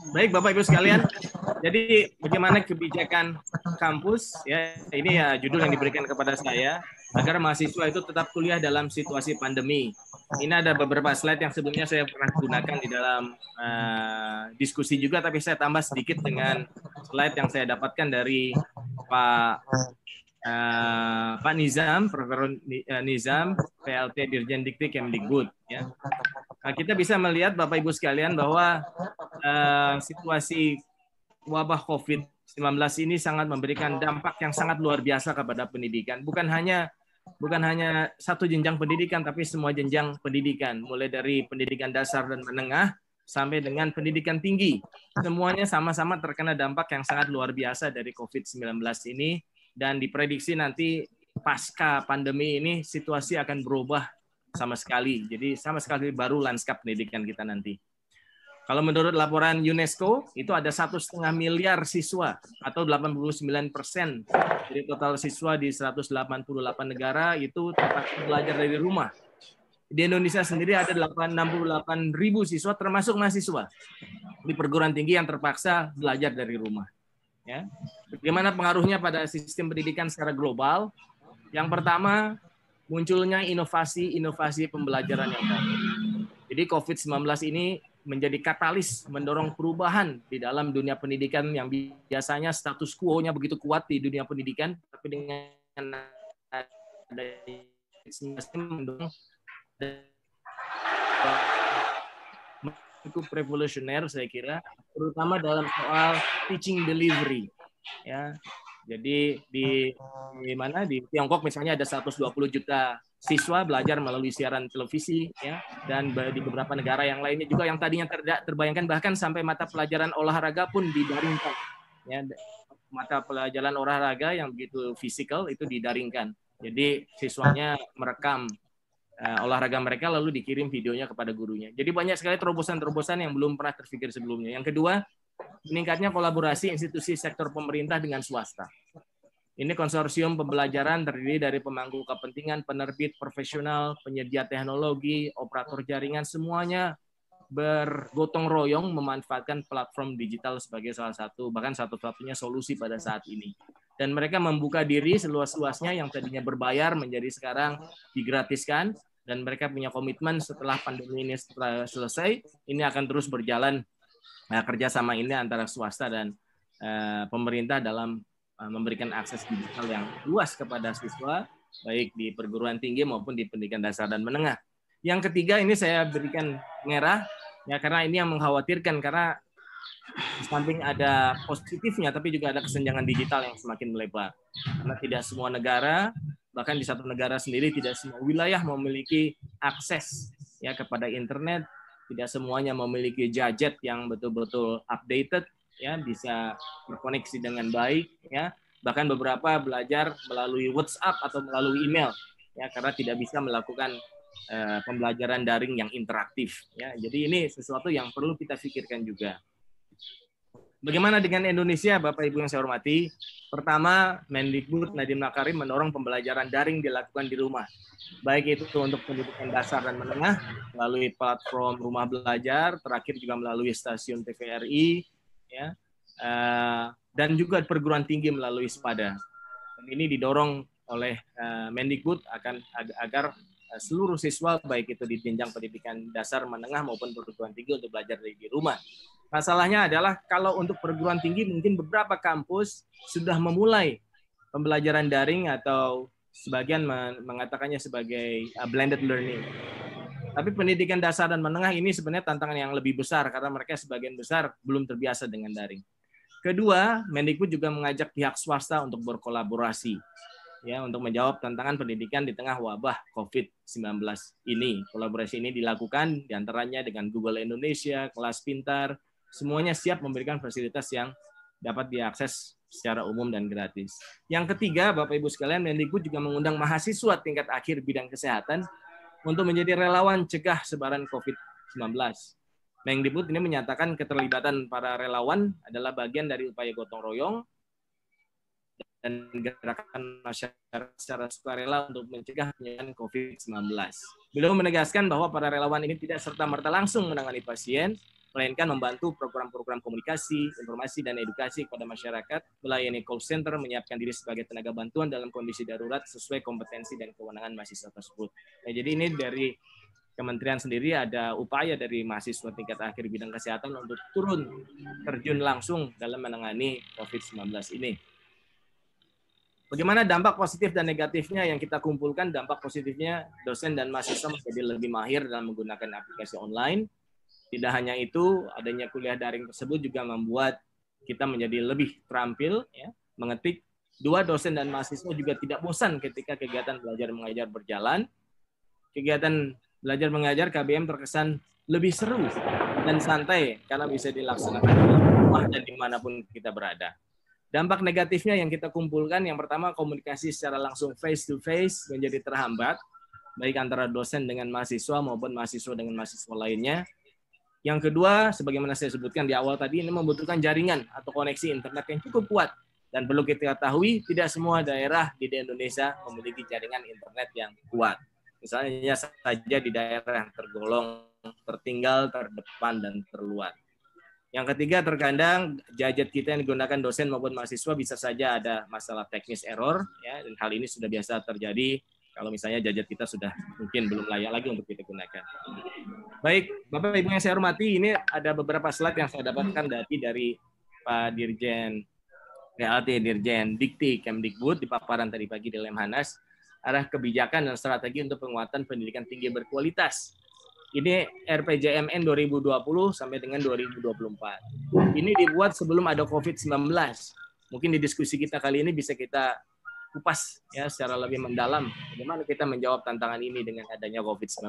Baik Bapak Ibu sekalian, jadi bagaimana kebijakan kampus ya, ini ya judul yang diberikan kepada saya agar mahasiswa itu tetap kuliah dalam situasi pandemi. Ini ada beberapa slide yang sebelumnya saya pernah gunakan di dalam diskusi juga, tapi saya tambah sedikit dengan slide yang saya dapatkan dari Pak Nizam, Profesor Nizam, PLT Dirjen Dikti Kemdikbud. Ya. Nah, kita bisa melihat Bapak Ibu sekalian bahwa situasi wabah COVID-19 ini sangat memberikan dampak yang sangat luar biasa kepada pendidikan. Bukan hanya satu jenjang pendidikan, tapi semua jenjang pendidikan, mulai dari pendidikan dasar dan menengah sampai dengan pendidikan tinggi. Semuanya sama-sama terkena dampak yang sangat luar biasa dari COVID-19 ini, dan diprediksi nanti pasca pandemi ini situasi akan berubah sama sekali. Jadi sama sekali baru lanskap pendidikan kita nanti. Kalau menurut laporan UNESCO, itu ada 1,5 miliar siswa atau 89% dari total siswa di 188 negara itu terpaksa belajar dari rumah. Di Indonesia sendiri ada 68.000 siswa termasuk mahasiswa di perguruan tinggi yang terpaksa belajar dari rumah. Ya. Bagaimana pengaruhnya pada sistem pendidikan secara global? Yang pertama, munculnya inovasi pembelajaran yang baru. Jadi COVID-19 ini menjadi katalis mendorong perubahan di dalam dunia pendidikan yang biasanya status quo-nya begitu kuat di dunia pendidikan, tapi dengan mendorong cukup revolusioner saya kira, terutama dalam soal teaching delivery. Ya, jadi di Tiongkok misalnya ada 120 juta siswa belajar melalui siaran televisi, ya, dan di beberapa negara yang lainnya juga yang tadinya tidak terbayangkan, bahkan sampai mata pelajaran olahraga pun didaringkan. Ya, mata pelajaran olahraga yang begitu fisikal itu didaringkan. Jadi siswanya merekam olahraga mereka lalu dikirim videonya kepada gurunya. Jadi banyak sekali terobosan-terobosan yang belum pernah terpikir sebelumnya. Yang kedua, meningkatnya kolaborasi institusi sektor pemerintah dengan swasta. Ini konsorsium pembelajaran terdiri dari pemangku kepentingan, penerbit, profesional, penyedia teknologi, operator jaringan, semuanya bergotong royong memanfaatkan platform digital sebagai salah satu, bahkan satu-satunya solusi pada saat ini. Dan mereka membuka diri seluas-luasnya yang tadinya berbayar menjadi sekarang digratiskan, dan mereka punya komitmen setelah pandemi ini selesai, ini akan terus berjalan kerjasama ini antara swasta dan pemerintah dalam memberikan akses digital yang luas kepada siswa, baik di perguruan tinggi maupun di pendidikan dasar dan menengah. Yang ketiga ini saya berikan merah, ya karena ini yang mengkhawatirkan, karena di samping ada positifnya, tapi juga ada kesenjangan digital yang semakin melebar. Karena tidak semua negara, bahkan di satu negara sendiri, tidak semua wilayah memiliki akses ya kepada internet, tidak semuanya memiliki gadget yang betul-betul updated, ya bisa berkoneksi dengan baik, ya bahkan beberapa belajar melalui WhatsApp atau melalui email, ya karena tidak bisa melakukan pembelajaran daring yang interaktif, ya jadi ini sesuatu yang perlu kita pikirkan juga. Bagaimana dengan Indonesia, Bapak Ibu yang saya hormati? Pertama, Mendikbud Nadiem Makarim mendorong pembelajaran daring dilakukan di rumah, baik itu untuk pendidikan dasar dan menengah melalui platform rumah belajar, terakhir juga melalui stasiun TVRI, ya, dan juga perguruan tinggi melalui SPADA. Dan ini didorong oleh Mendikbud agar seluruh siswa baik itu di jenjang pendidikan dasar, menengah maupun perguruan tinggi untuk belajar di rumah. Masalahnya adalah kalau untuk perguruan tinggi mungkin beberapa kampus sudah memulai pembelajaran daring atau sebagian mengatakannya sebagai blended learning. Tapi pendidikan dasar dan menengah ini sebenarnya tantangan yang lebih besar karena mereka sebagian besar belum terbiasa dengan daring. Kedua, Mendikbud juga mengajak pihak swasta untuk berkolaborasi ya untuk menjawab tantangan pendidikan di tengah wabah COVID-19 ini. Kolaborasi ini dilakukan diantaranya dengan Google Indonesia, Kelas Pintar, semuanya siap memberikan fasilitas yang dapat diakses secara umum dan gratis. Yang ketiga, Bapak Ibu sekalian, Mendikbud juga mengundang mahasiswa tingkat akhir bidang kesehatan untuk menjadi relawan cegah sebaran COVID-19. Mendikbud ini menyatakan keterlibatan para relawan adalah bagian dari upaya gotong royong dan gerakan masyarakat secara sukarela untuk mencegah penyebaran COVID-19. Beliau menegaskan bahwa para relawan ini tidak serta-merta langsung menangani pasien, melainkan membantu program-program komunikasi, informasi, dan edukasi kepada masyarakat, melayani call center, menyiapkan diri sebagai tenaga bantuan dalam kondisi darurat sesuai kompetensi dan kewenangan mahasiswa tersebut. Nah, jadi ini dari Kementerian sendiri ada upaya dari mahasiswa tingkat akhir bidang kesehatan untuk turun terjun langsung dalam menangani COVID-19 ini. Bagaimana dampak positif dan negatifnya yang kita kumpulkan? Dampak positifnya, dosen dan mahasiswa menjadi lebih mahir dalam menggunakan aplikasi online. Tidak hanya itu, adanya kuliah daring tersebut juga membuat kita menjadi lebih terampil, ya, mengetik. Dua, dosen dan mahasiswa juga tidak bosan ketika kegiatan belajar mengajar berjalan. Kegiatan belajar mengajar KBM terkesan lebih seru dan santai karena bisa dilaksanakan di rumah dan dimanapun kita berada. Dampak negatifnya yang kita kumpulkan, yang pertama komunikasi secara langsung face to face menjadi terhambat, baik antara dosen dengan mahasiswa maupun mahasiswa dengan mahasiswa lainnya. Yang kedua, sebagaimana saya sebutkan di awal tadi, ini membutuhkan jaringan atau koneksi internet yang cukup kuat. Dan perlu kita ketahui, tidak semua daerah di Indonesia memiliki jaringan internet yang kuat. Misalnya saja di daerah yang tergolong tertinggal, terdepan, dan terluar. Yang ketiga, terkadang gadget kita yang digunakan dosen maupun mahasiswa bisa saja ada masalah teknis error, ya, dan hal ini sudah biasa terjadi kalau misalnya gadget kita sudah mungkin belum layak lagi untuk kita gunakan. Baik, Bapak Ibu yang saya hormati, ini ada beberapa slide yang saya dapatkan dari Pak Dirjen PLT, Dirjen Dikti Kemdikbud di paparan tadi pagi di Lemhanas, arah kebijakan dan strategi untuk penguatan pendidikan tinggi berkualitas. Ini RPJMN 2020 sampai dengan 2024. Ini dibuat sebelum ada COVID-19. Mungkin di diskusi kita kali ini bisa kita kupas ya secara lebih mendalam bagaimana kita menjawab tantangan ini dengan adanya COVID-19.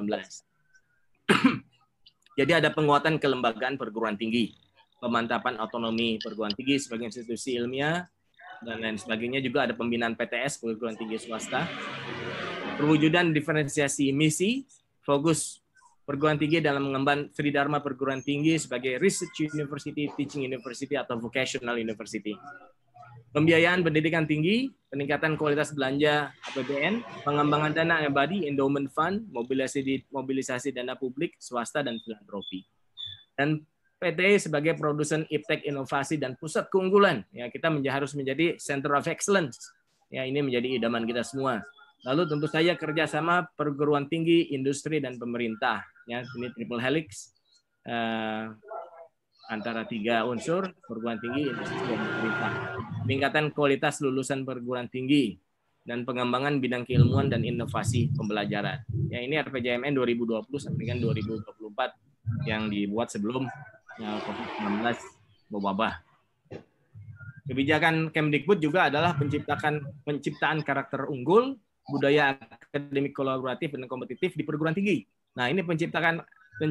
Jadi ada penguatan kelembagaan perguruan tinggi, pemantapan otonomi perguruan tinggi sebagai institusi ilmiah, dan lain sebagainya. Juga ada pembinaan PTS, perguruan tinggi swasta, perwujudan diferensiasi misi, fokus perguruan tinggi dalam mengemban Sri Dharma perguruan tinggi sebagai research university, teaching university, atau vocational university. Pembiayaan pendidikan tinggi, peningkatan kualitas belanja APBN, pengembangan dana abadi, endowment fund, mobilisasi dana publik, swasta, dan filantropi. Dan PT sebagai produsen iptek inovasi dan pusat keunggulan. Ya, kita harus menjadi center of excellence. Ya, ini menjadi idaman kita semua. Lalu tentu saja kerjasama perguruan tinggi, industri, dan pemerintah. Ya, ini triple helix antara tiga unsur, perguruan tinggi, industri, dan pemerintah. Peningkatan kualitas lulusan perguruan tinggi dan pengembangan bidang keilmuan dan inovasi pembelajaran. Ya, ini RPJMN 2020 sampai dengan 2024 yang dibuat sebelum COVID-19 mewabah. Kebijakan Kemdikbud juga adalah penciptaan karakter unggul, budaya akademik kolaboratif dan kompetitif di perguruan tinggi. Nah, ini penciptaan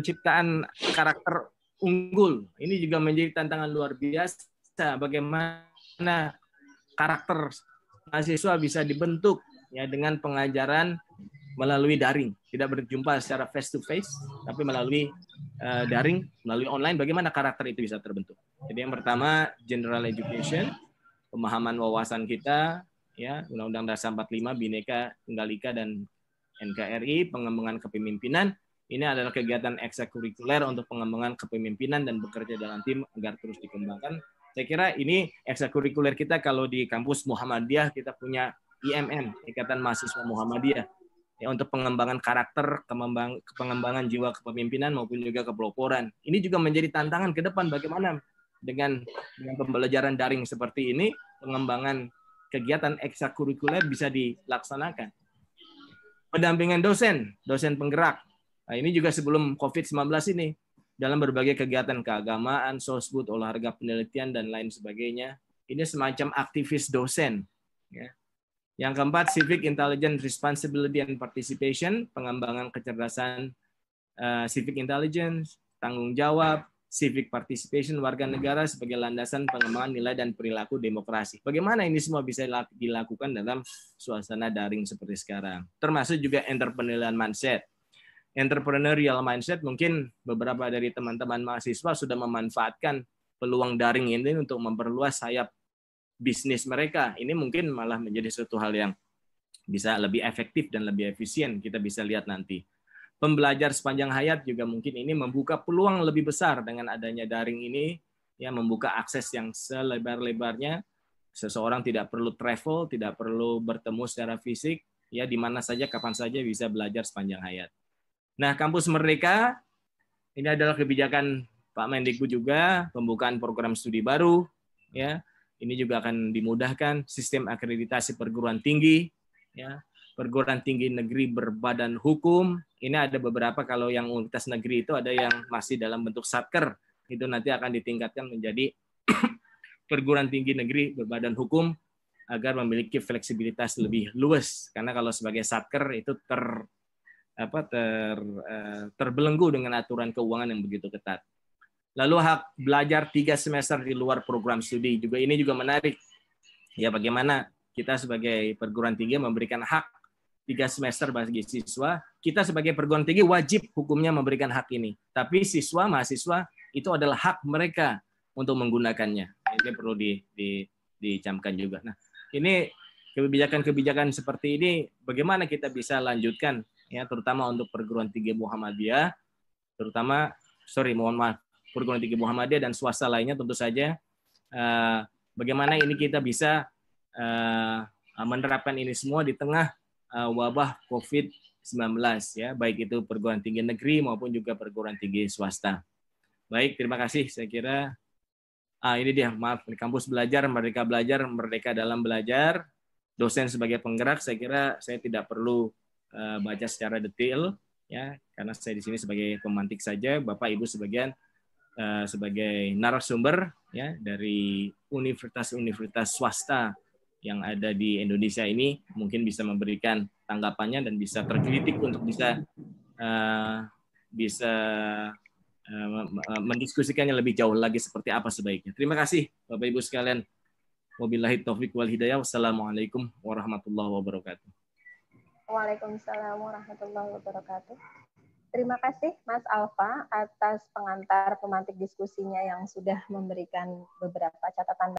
karakter unggul. Ini juga menjadi tantangan luar biasa bagaimana karakter mahasiswa bisa dibentuk ya dengan pengajaran melalui daring, tidak berjumpa secara face to face, tapi melalui daring, melalui online. Bagaimana karakter itu bisa terbentuk? Jadi yang pertama, general education, pemahaman wawasan kita, ya, Undang-Undang Dasar 45, Bhinneka Tunggal Ika dan NKRI, pengembangan kepemimpinan. Ini adalah kegiatan ekstrakurikuler untuk pengembangan kepemimpinan dan bekerja dalam tim agar terus dikembangkan. Saya kira ini ekstrakurikuler kita kalau di kampus Muhammadiyah kita punya IMM, Ikatan Mahasiswa Muhammadiyah, ya, untuk pengembangan karakter, pengembangan jiwa kepemimpinan maupun juga kepeloporan. Ini juga menjadi tantangan ke depan bagaimana dengan pembelajaran daring seperti ini, pengembangan kegiatan ekstrakurikuler bisa dilaksanakan. Pendampingan dosen penggerak. Nah, ini juga sebelum COVID-19 ini, dalam berbagai kegiatan keagamaan, sosbud, olahraga, penelitian, dan lain sebagainya. Ini semacam aktivis dosen. Ya. Yang keempat, civic intelligence responsibility and participation, pengembangan kecerdasan civic intelligence, tanggung jawab, civic participation warga negara sebagai landasan pengembangan nilai dan perilaku demokrasi. Bagaimana ini semua bisa dilakukan dalam suasana daring seperti sekarang? Termasuk juga entrepreneurial mindset. Entrepreneurial mindset mungkin beberapa dari teman-teman mahasiswa sudah memanfaatkan peluang daring ini untuk memperluas sayap bisnis mereka. Ini mungkin malah menjadi suatu hal yang bisa lebih efektif dan lebih efisien. Kita bisa lihat nanti. pembelajar sepanjang hayat juga mungkin ini membuka peluang lebih besar dengan adanya daring ini, ya membuka akses yang selebar-lebarnya. Seseorang tidak perlu travel, tidak perlu bertemu secara fisik, ya di mana saja, kapan saja bisa belajar sepanjang hayat. Nah, Kampus Merdeka ini adalah kebijakan Pak Mendikbud juga, pembukaan program studi baru, ya. Ini juga akan dimudahkan sistem akreditasi perguruan tinggi, ya. Perguruan tinggi negeri berbadan hukum. Ini ada beberapa, kalau yang universitas negeri itu ada yang masih dalam bentuk satker, itu nanti akan ditingkatkan menjadi perguruan tinggi negeri berbadan hukum agar memiliki fleksibilitas lebih luas. Karena kalau sebagai satker itu terbelenggu dengan aturan keuangan yang begitu ketat. Lalu hak belajar 3 semester di luar program studi juga, ini juga menarik. Ya, bagaimana kita sebagai perguruan tinggi memberikan hak 3 semester bagi siswa. Kita sebagai perguruan tinggi wajib hukumnya memberikan hak ini. Tapi siswa, mahasiswa itu adalah hak mereka untuk menggunakannya. Ini perlu dicamkan juga. Nah, ini kebijakan-kebijakan seperti ini bagaimana kita bisa lanjutkan, ya, terutama untuk perguruan tinggi Muhammadiyah, perguruan tinggi Muhammadiyah dan swasta lainnya tentu saja. Bagaimana ini kita bisa menerapkan ini semua di tengah wabah COVID-19, ya, baik itu perguruan tinggi negeri maupun juga perguruan tinggi swasta. Baik, terima kasih. Saya kira ini dia, maaf, kampus belajar, merdeka dalam belajar. Dosen sebagai penggerak, saya kira saya tidak perlu baca secara detail, ya, karena saya di sini sebagai pemantik saja. Bapak Ibu sebagai narasumber, ya, dari universitas-universitas swasta yang ada di Indonesia ini mungkin bisa memberikan tanggapannya dan bisa tergelitik untuk bisa mendiskusikannya lebih jauh lagi seperti apa sebaiknya. Terima kasih Bapak Ibu sekalian. Wabillahi taufik wal hidayah. Wassalamualaikum warahmatullahi wabarakatuh. Waalaikumsalam warahmatullahi wabarakatuh. Terima kasih Mas Alfa atas pengantar pemantik diskusinya yang sudah memberikan beberapa catatan